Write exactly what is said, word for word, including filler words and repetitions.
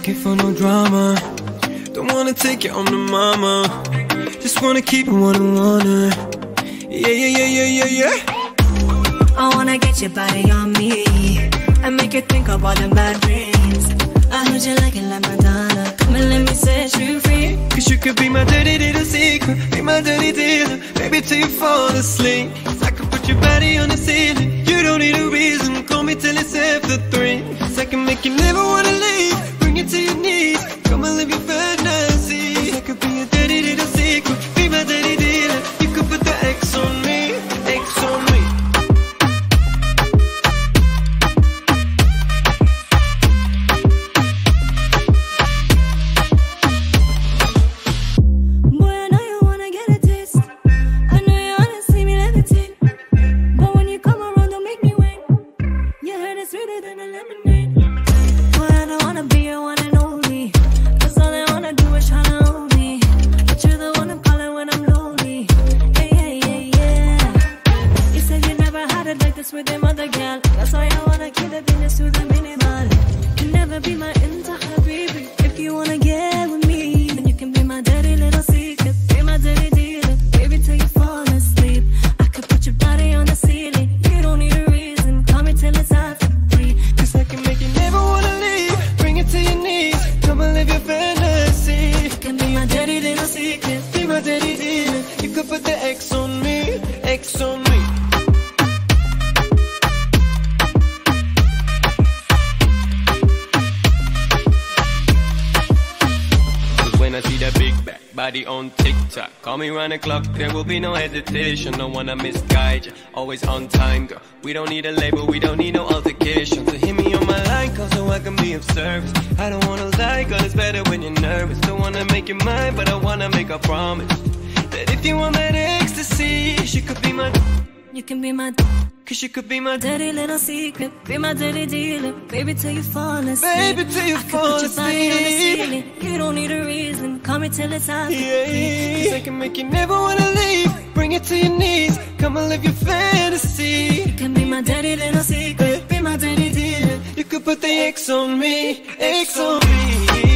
looking for no drama. Don't wanna take you home to mama. Just wanna keep it one-on-one. Yeah, yeah, yeah, yeah, yeah, yeah. I wanna get your body on me and make you think of all the bad dreams. I heard you like it like Madonna. Come and let me set you free. Cause you could be my dirty little secret, be my dirty dealer, baby, till you fall asleep. Cause I could put your body on the ceiling. You don't need a reason, call me till it's after three. Cause I can make you never wanna leave, bring you to your knees. Come and live your fantasy. I could be a dirty little secret, be my dirty dealer. You could put the X on me, X on me. On TikTok, call me round the clock, there will be no hesitation. Don't wanna misguide you, always on time, girl. We don't need a label, we don't need no altercation. So hit me on my line, call so I can be of service. I don't wanna lie, girl, it's better when you're nervous. Don't wanna make you mine, but I wanna make a promise that if you want that ecstasy, she could be my. You can be my. Cause you could be my dirty little secret, be my dirty dealer, baby till you fall asleep. Baby till you I fall could put your body on the asleep. ceiling. You don't need a reason, call me till it's after Yeah, three. Cause I can make you never wanna leave, bring it to your knees, come and live your fantasy. You can be my dirty little secret, be my dirty dealer. You could put the X on me, X on me.